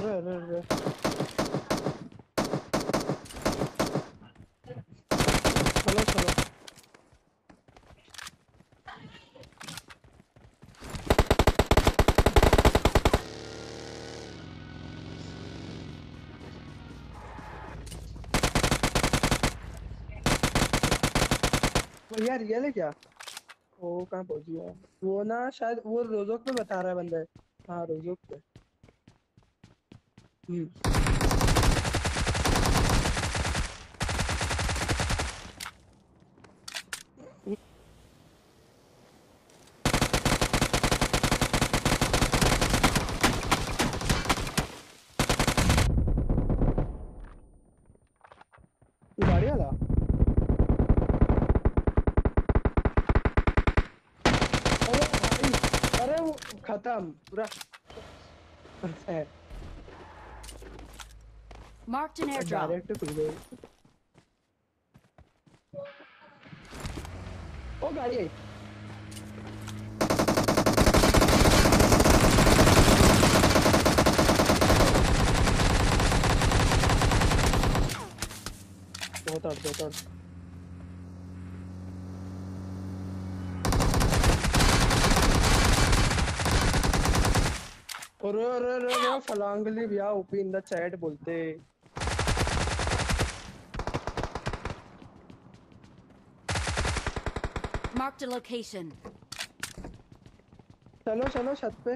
अरे अरे अरे चलो चलो भैया रियल है क्या? वो कहाँ पहुंच गया? वो ना शायद वो रोजोक में बता रहा है बंदा। हाँ रोजोक पे। हम्म। गाड़ी वाला। अरे भाई, अरे वो खत्म पूरा है। Marked an airdrop. डायरेक्ट खुल गई। ओ गाड़ी आई। बहुत हट बहुत हट। अरे अरे अरे अरे फलांगली भैया ओपी इन द चैट बोलते। Marked a location. चलो चलो छत पे।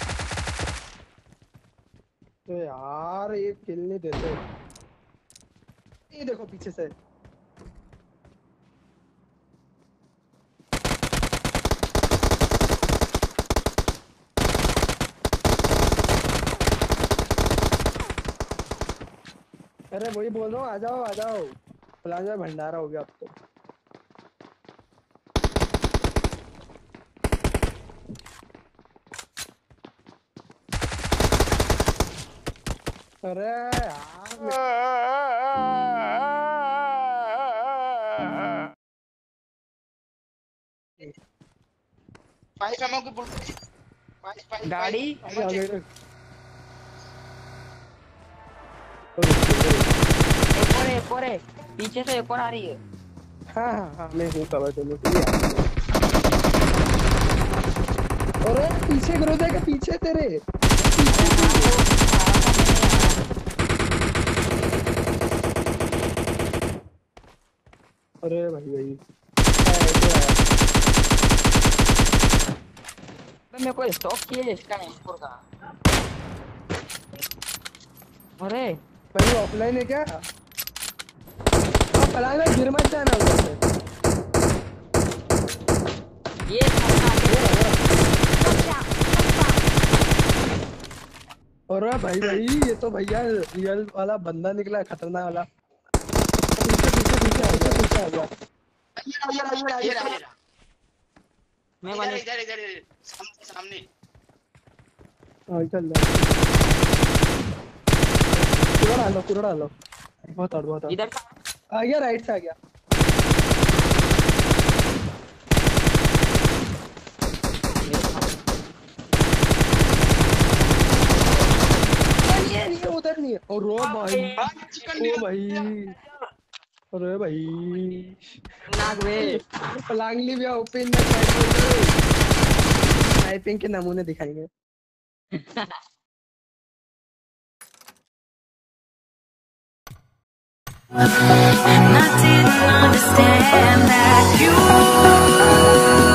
तो यार ये किल नहीं देते। ये देखो पीछे से। अरे वही बोल रहा हूँ, आ जाओ आ जाओ। फलांगा भंडारा हो गया अब तो। अरे यार फाइव एमओ की बुलेट। फाइव गाड़ी आगे आगे आगे। एक और है पीछे से एक और आ रही है। हाँ हाँ हाँ मैं हूँ कवर देने के लिए। अरे पीछे करो देगा पीछे तेरे। अरे भाई भाई मेरे को स्टॉप किए इसका M4 का। अरे भाई ऑफलाइन है क्या? फलांगा गिर मत जाना उधर से। ये अरे भाई भाई ये तो भैया रियल वाला बंदा निकला खतरनाक वाला। पीछे पीछे पीछे पीछे पीछे आ गया। मैं इधर बने इधर इधर इधर, सामने सामने। हाँ चल रहा है। पूरा डालो बहुत हट बहुत हट। इधर आ गया राइट से आ गया। नहीं है उधर नहीं है। और रो भाई ओ भाई। अरे भाई नाग वे पलांगली भी ओपन टाइपिंग के नमूने दिखाएंगे। I didn't understand that you